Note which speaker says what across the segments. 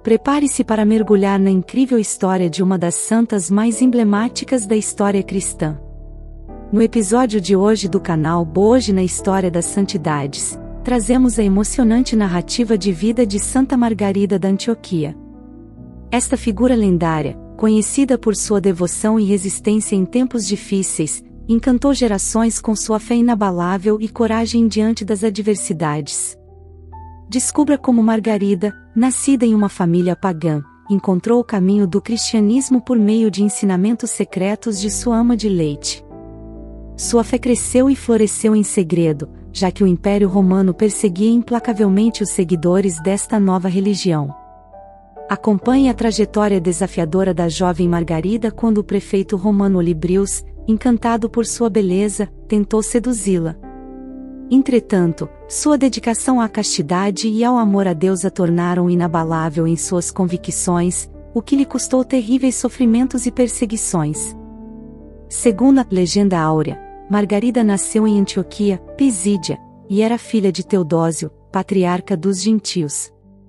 Speaker 1: Prepare-se para mergulhar na incrível história de uma das santas mais emblemáticas da história cristã. No episódio de hoje do canal Hoje na História das Santidades, trazemos a emocionante narrativa de vida de Santa Margarida da Antioquia. Esta figura lendária, conhecida por sua devoção e resistência em tempos difíceis, encantou gerações com sua fé inabalável e coragem diante das adversidades. Descubra como Margarida, nascida em uma família pagã, encontrou o caminho do cristianismo por meio de ensinamentos secretos de sua ama de leite. Sua fé cresceu e floresceu em segredo, já que o Império Romano perseguia implacavelmente os seguidores desta nova religião. Acompanhe a trajetória desafiadora da jovem Margarida quando o prefeito romano Olybrius, encantado por sua beleza, tentou seduzi-la. Entretanto, sua dedicação à castidade e ao amor a Deus a tornaram inabalável em suas convicções, o que lhe custou terríveis sofrimentos e perseguições. Segundo a legenda áurea, Margarida nasceu em Antioquia, Pisídia, e era filha de Teodósio, patriarca dos gentios.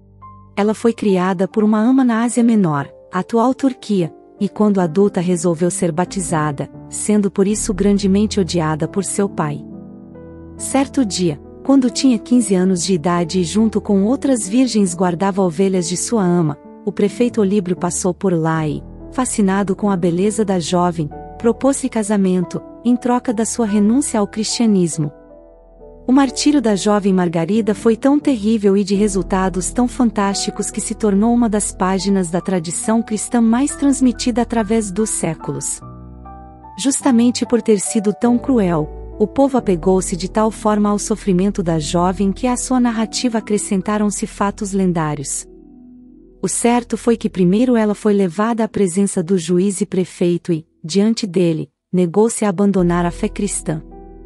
Speaker 1: Ela foi criada por uma ama na Ásia Menor, atual Turquia, e quando adulta resolveu ser batizada, sendo por isso grandemente odiada por seu pai. Certo dia, quando tinha 15 anos de idade e junto com outras virgens guardava ovelhas de sua ama, o prefeito Olíbrio passou por lá e, fascinado com a beleza da jovem, propôs-lhe casamento, em troca da sua renúncia ao cristianismo. O martírio da jovem Margarida foi tão terrível e de resultados tão fantásticos que se tornou uma das páginas da tradição cristã mais transmitida através dos séculos. Justamente por ter sido tão cruel, o povo apegou-se de tal forma ao sofrimento da jovem que à sua narrativa acrescentaram-se fatos lendários. O certo foi que primeiro ela foi levada à presença do juiz e prefeito e, diante dele, negou-se a abandonar a fé cristã.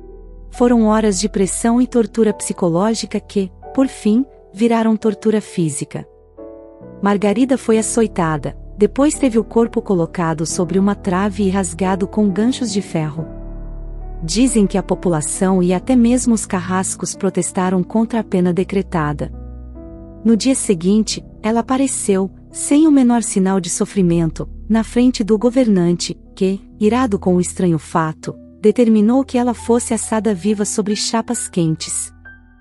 Speaker 1: Foram horas de pressão e tortura psicológica que, por fim, viraram tortura física. Margarida foi açoitada, depois teve o corpo colocado sobre uma trave e rasgado com ganchos de ferro. Dizem que a população e até mesmo os carrascos protestaram contra a pena decretada. No dia seguinte, ela apareceu, sem o menor sinal de sofrimento, na frente do governante, que, irado com o estranho fato, determinou que ela fosse assada viva sobre chapas quentes.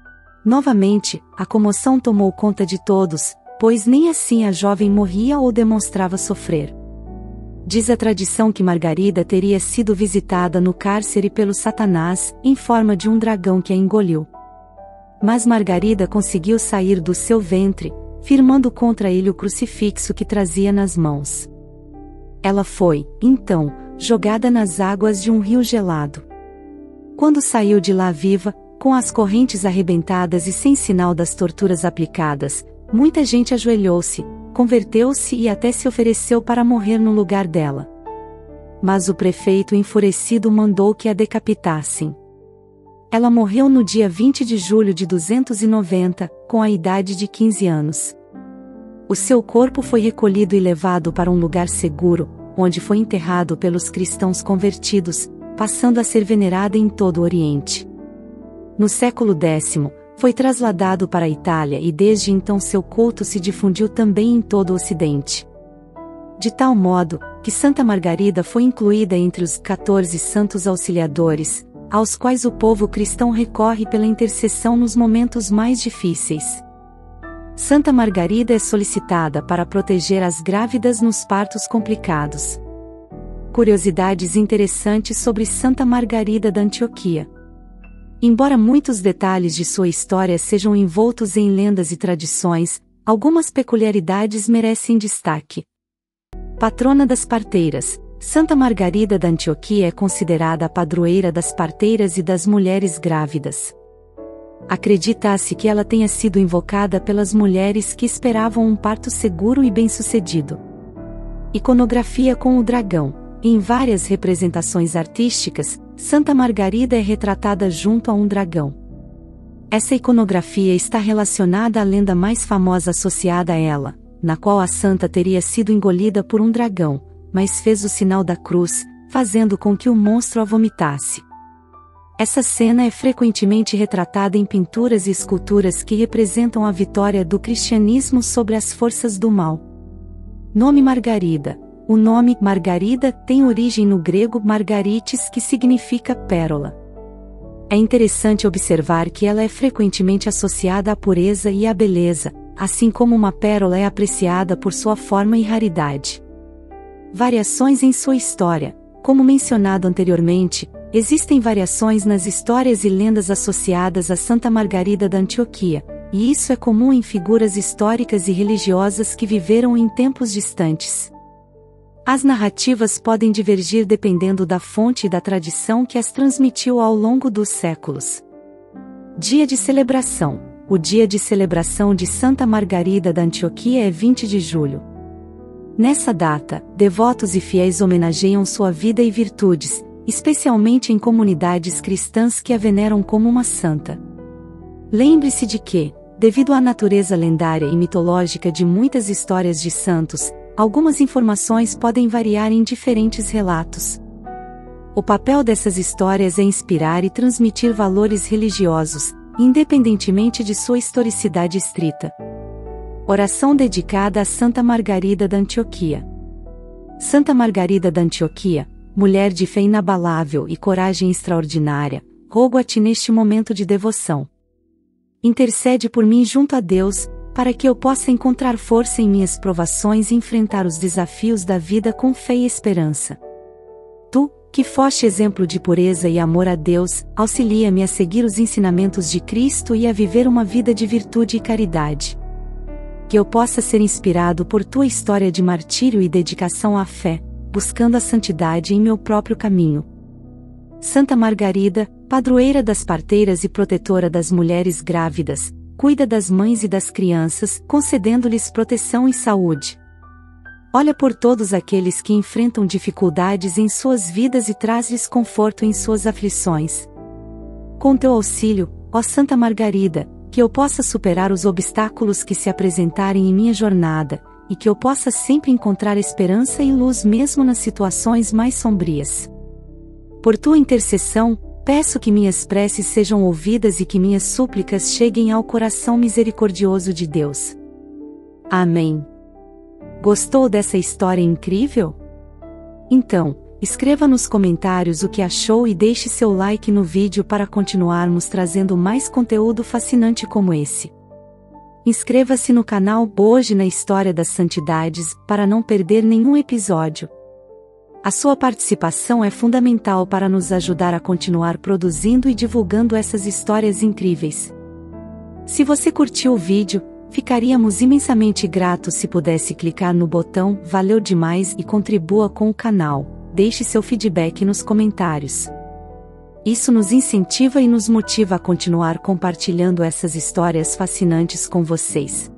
Speaker 1: Novamente, a comoção tomou conta de todos, pois nem assim a jovem morria ou demonstrava sofrer. Diz a tradição que Margarida teria sido visitada no cárcere pelo Satanás, em forma de um dragão que a engoliu. Mas Margarida conseguiu sair do seu ventre, firmando contra ele o crucifixo que trazia nas mãos. Ela foi, então, jogada nas águas de um rio gelado. Quando saiu de lá viva, com as correntes arrebentadas e sem sinal das torturas aplicadas, muita gente ajoelhou-se, converteu-se e até se ofereceu para morrer no lugar dela. Mas o prefeito enfurecido mandou que a decapitassem. Ela morreu no dia 20 de julho de 290, com a idade de 15 anos. O seu corpo foi recolhido e levado para um lugar seguro, onde foi enterrado pelos cristãos convertidos, passando a ser venerada em todo o Oriente. No século X, foi trasladado para a Itália e desde então seu culto se difundiu também em todo o Ocidente. De tal modo, que Santa Margarida foi incluída entre os 14 santos auxiliadores, aos quais o povo cristão recorre pela intercessão nos momentos mais difíceis. Santa Margarida é solicitada para proteger as grávidas nos partos complicados. Curiosidades interessantes sobre Santa Margarida da Antioquia. Embora muitos detalhes de sua história sejam envoltos em lendas e tradições, algumas peculiaridades merecem destaque. Patrona das parteiras, Santa Margarida da Antioquia é considerada a padroeira das parteiras e das mulheres grávidas. Acredita-se que ela tenha sido invocada pelas mulheres que esperavam um parto seguro e bem-sucedido. Iconografia com o dragão. Em várias representações artísticas, Santa Margarida é retratada junto a um dragão. Essa iconografia está relacionada à lenda mais famosa associada a ela, na qual a santa teria sido engolida por um dragão, mas fez o sinal da cruz, fazendo com que o monstro a vomitasse. Essa cena é frequentemente retratada em pinturas e esculturas que representam a vitória do cristianismo sobre as forças do mal. Nome Margarida. O nome Margarida tem origem no grego margarites, que significa pérola. É interessante observar que ela é frequentemente associada à pureza e à beleza, assim como uma pérola é apreciada por sua forma e raridade. Variações em sua história. Como mencionado anteriormente, existem variações nas histórias e lendas associadas a Santa Margarida da Antioquia, e isso é comum em figuras históricas e religiosas que viveram em tempos distantes. As narrativas podem divergir dependendo da fonte e da tradição que as transmitiu ao longo dos séculos. Dia de celebração. O dia de celebração de Santa Margarida da Antioquia é 20 de julho. Nessa data, devotos e fiéis homenageiam sua vida e virtudes, especialmente em comunidades cristãs que a veneram como uma santa. Lembre-se de que, devido à natureza lendária e mitológica de muitas histórias de santos, algumas informações podem variar em diferentes relatos. O papel dessas histórias é inspirar e transmitir valores religiosos, independentemente de sua historicidade estrita. Oração dedicada a Santa Margarida da Antioquia. Santa Margarida da Antioquia, mulher de fé inabalável e coragem extraordinária, rogo a ti neste momento de devoção. Intercede por mim junto a Deus, para que eu possa encontrar força em minhas provações e enfrentar os desafios da vida com fé e esperança. Tu, que foste exemplo de pureza e amor a Deus, auxilia-me a seguir os ensinamentos de Cristo e a viver uma vida de virtude e caridade. Que eu possa ser inspirado por tua história de martírio e dedicação à fé, buscando a santidade em meu próprio caminho. Santa Margarida, padroeira das parteiras e protetora das mulheres grávidas, cuida das mães e das crianças, concedendo-lhes proteção e saúde. Olha por todos aqueles que enfrentam dificuldades em suas vidas e traz-lhes conforto em suas aflições. Com teu auxílio, ó Santa Margarida, que eu possa superar os obstáculos que se apresentarem em minha jornada, e que eu possa sempre encontrar esperança e luz mesmo nas situações mais sombrias. Por tua intercessão, peço que minhas preces sejam ouvidas e que minhas súplicas cheguem ao coração misericordioso de Deus. Amém. Gostou dessa história incrível? Então, escreva nos comentários o que achou e deixe seu like no vídeo para continuarmos trazendo mais conteúdo fascinante como esse. Inscreva-se no canal Hoje na História das Santidades, para não perder nenhum episódio. A sua participação é fundamental para nos ajudar a continuar produzindo e divulgando essas histórias incríveis. Se você curtiu o vídeo, ficaríamos imensamente gratos se pudesse clicar no botão "Valeu demais" e contribua com o canal. Deixe seu feedback nos comentários. Isso nos incentiva e nos motiva a continuar compartilhando essas histórias fascinantes com vocês.